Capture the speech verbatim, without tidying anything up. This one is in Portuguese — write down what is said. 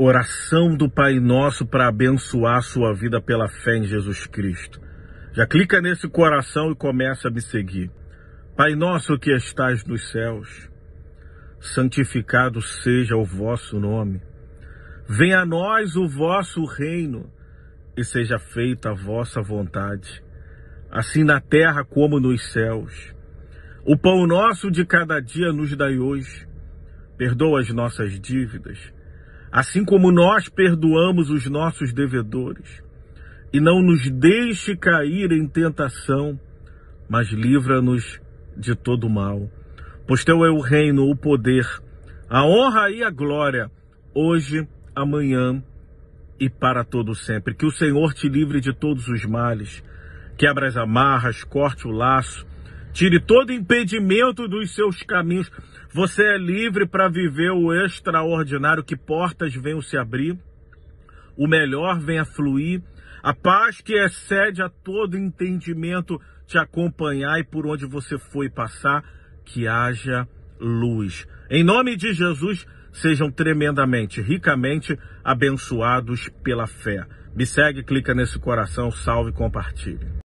oração do Pai Nosso para abençoar a sua vida pela fé em Jesus Cristo. Já clica nesse coração e começa a me seguir. Pai Nosso que estás nos céus, santificado seja o vosso nome. Venha a nós o vosso reino e seja feita a vossa vontade, assim na terra como nos céus. O pão nosso de cada dia nos dai hoje. Perdoa as nossas dívidas, assim como nós perdoamos os nossos devedores. E não nos deixe cair em tentação, mas livra-nos de todo mal. Pois teu é o reino, o poder, a honra e a glória, hoje, amanhã e para todo sempre. Que o Senhor te livre de todos os males, quebra as amarras, corte o laço, tire todo impedimento dos seus caminhos. Você é livre para viver o extraordinário, que portas venham se abrir, o melhor venha fluir, a paz que excede a todo entendimento te acompanhar e por onde você foi passar, que haja luz. Em nome de Jesus, sejam tremendamente, ricamente abençoados pela fé. Me segue, clica nesse coração, salve e compartilhe.